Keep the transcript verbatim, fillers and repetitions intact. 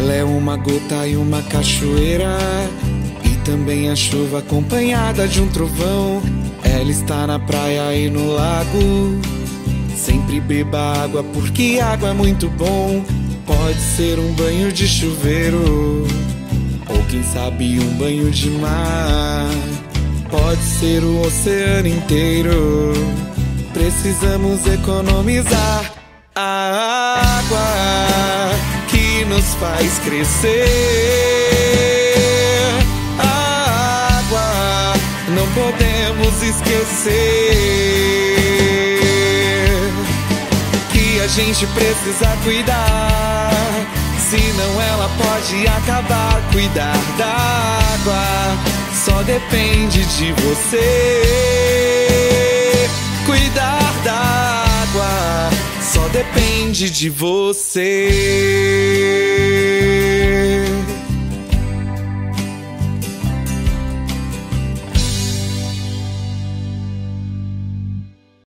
Ela é uma gota e uma cachoeira, e também a chuva acompanhada de um trovão. Ela está na praia e no lago. Sempre beba água porque água é muito bom. Pode ser um banho de chuveiro, ou quem sabe um banho de mar. Pode ser o oceano inteiro. Precisamos economizar a água que nos faz crescer. A água não podemos esquecer, que a gente precisa cuidar, senão ela pode acabar. Cuidar da água só depende de você. Cuidar da água só depende de você.